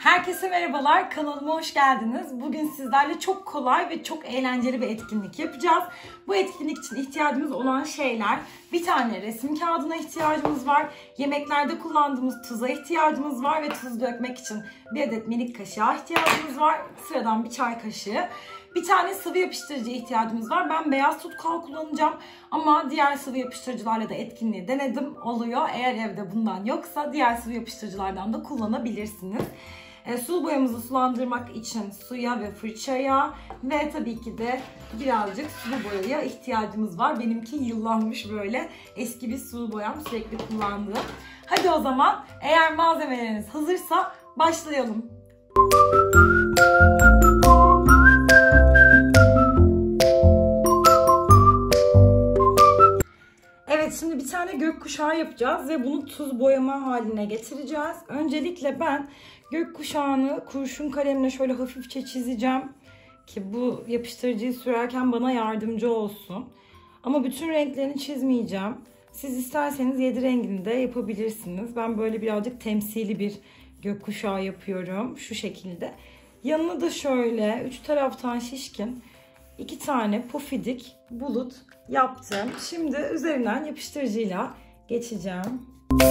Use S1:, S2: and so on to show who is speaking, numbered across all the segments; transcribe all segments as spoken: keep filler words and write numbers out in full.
S1: Herkese merhabalar, kanalıma hoş geldiniz. Bugün sizlerle çok kolay ve çok eğlenceli bir etkinlik yapacağız. Bu etkinlik için ihtiyacımız olan şeyler: bir tane resim kağıdına ihtiyacımız var, yemeklerde kullandığımız tuza ihtiyacımız var ve tuz dökmek için bir adet minik kaşığa ihtiyacımız var. Sıradan bir çay kaşığı. Bir tane sıvı yapıştırıcı ihtiyacımız var. Ben beyaz tutkal kullanacağım ama diğer sıvı yapıştırıcılarla da etkinliği denedim, oluyor. Eğer evde bundan yoksa diğer sıvı yapıştırıcılardan da kullanabilirsiniz. E, sulu boyamızı sulandırmak için suya ve fırçaya ve tabii ki de birazcık sulu boyaya ihtiyacımız var. Benimki yıllanmış, böyle eski bir sulu boyam, sürekli kullandığım. Hadi o zaman, eğer malzemeleriniz hazırsa başlayalım. Evet, şimdi bir tane gökkuşağı yapacağız ve bunu tuz boyama haline getireceğiz. Öncelikle ben gökkuşağını kurşun kalemle şöyle hafifçe çizeceğim ki bu yapıştırıcıyı sürerken bana yardımcı olsun. Ama bütün renklerini çizmeyeceğim. Siz isterseniz yedi rengini de yapabilirsiniz. Ben böyle birazcık temsili bir gökkuşağı yapıyorum şu şekilde. Yanına da şöyle üç taraftan şişkin iki tane pufidik bulut yaptım. Şimdi üzerinden yapıştırıcıyla geçeceğim.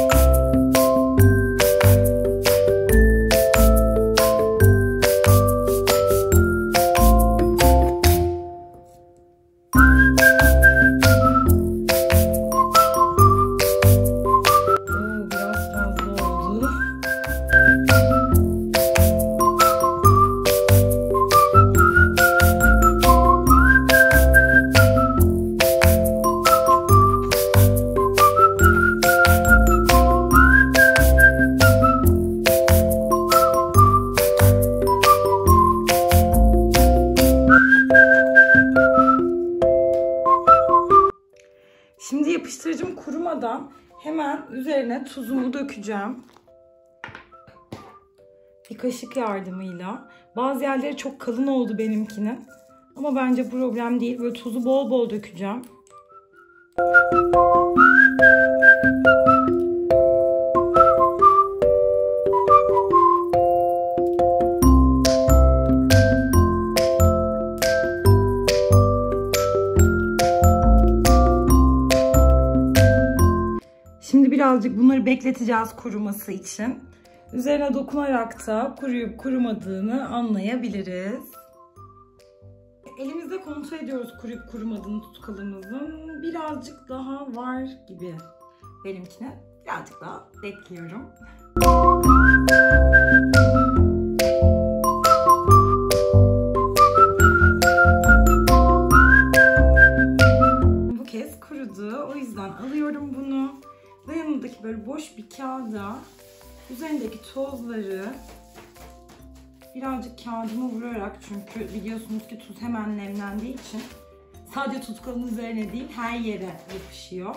S1: Şimdi yapıştırıcım kurumadan hemen üzerine tuzumu dökeceğim. Bir kaşık yardımıyla. Bazı yerleri çok kalın oldu benimkinin. Ama bence problem değil. Böyle tuzu bol bol dökeceğim. Şimdi birazcık bunları bekleteceğiz kuruması için. Üzerine dokunarak da kuruyup kurumadığını anlayabiliriz. Elimizde kontrol ediyoruz kuruyup kurumadığını tutkalımızın. Birazcık daha var gibi benimkine. Birazcık daha bekliyorum. Bu kez kurudu. O yüzden alıyorum bunu. Ve yanındaki böyle boş bir kağıda üzerindeki tozları birazcık kağıdımı vurarak, çünkü biliyorsunuz ki tuz hemen nemlendiği için sadece tutkalın üzerine değil her yere yapışıyor.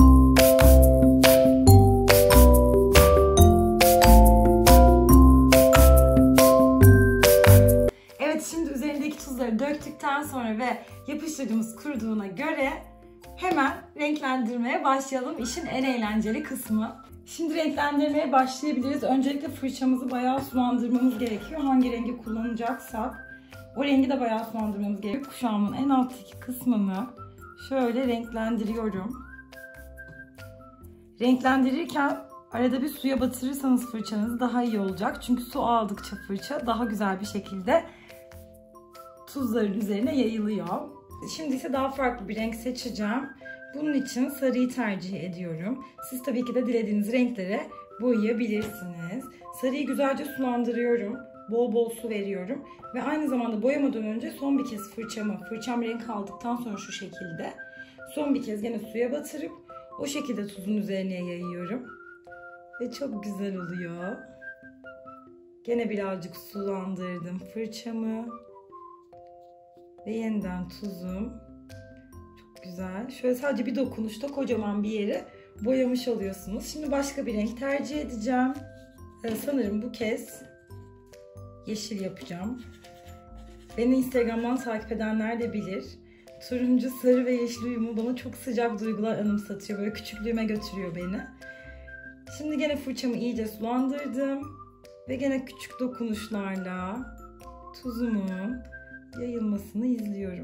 S1: Evet, şimdi üzerindeki tuzları döktükten sonra ve yapıştırıcımız kuruduğuna göre hemen renklendirmeye başlayalım. İşin en eğlenceli kısmı. Şimdi renklendirmeye başlayabiliriz. Öncelikle fırçamızı bayağı sulandırmamız gerekiyor. Hangi rengi kullanacaksak o rengi de bayağı sulandırmamız gerekiyor. Kuşağımın en alttaki kısmını şöyle renklendiriyorum. Renklendirirken arada bir suya batırırsanız fırçanız daha iyi olacak. Çünkü su aldıkça fırça daha güzel bir şekilde tuzların üzerine yayılıyor. Şimdi ise daha farklı bir renk seçeceğim. Bunun için sarıyı tercih ediyorum. Siz tabii ki de dilediğiniz renklere boyayabilirsiniz. Sarıyı güzelce sulandırıyorum. Bol bol su veriyorum. Ve aynı zamanda boyamadan önce son bir kez fırçamı, fırçam renk aldıktan sonra şu şekilde son bir kez gene suya batırıp o şekilde tuzun üzerine yayıyorum. Ve çok güzel oluyor. Gene birazcık sulandırdım fırçamı. Ve yeniden tuzum. Çok güzel. Şöyle sadece bir dokunuşta kocaman bir yeri boyamış oluyorsunuz. Şimdi başka bir renk tercih edeceğim. Ee, sanırım bu kez yeşil yapacağım. Beni Instagram'dan takip edenler de bilir. Turuncu, sarı ve yeşil uyumu bana çok sıcak duygular anımsatıyor. Böyle küçüklüğüme götürüyor beni. Şimdi gene fırçamı iyice sulandırdım. Ve gene küçük dokunuşlarla tuzumun yayılmasını izliyorum.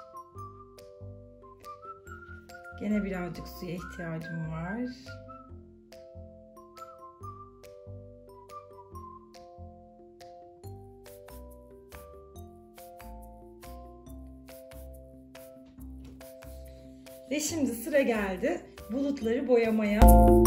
S1: Gene birazcık suya ihtiyacım var. Ve şimdi sıra geldi bulutları boyamaya.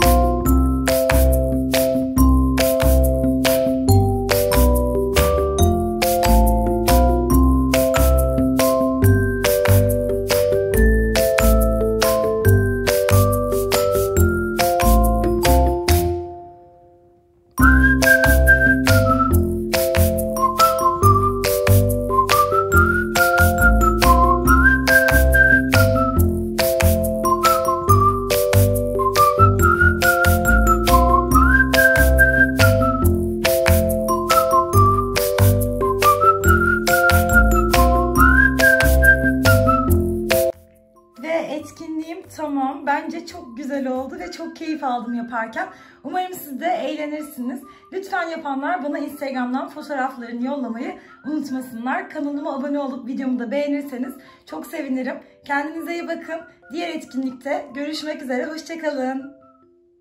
S1: Etkinliğim tamam. Bence çok güzel oldu ve çok keyif aldım yaparken. Umarım siz de eğlenirsiniz. Lütfen yapanlar bana Instagram'dan fotoğraflarını yollamayı unutmasınlar. Kanalıma abone olup videomu da beğenirseniz çok sevinirim. Kendinize iyi bakın. Diğer etkinlikte görüşmek üzere. Hoşça kalın.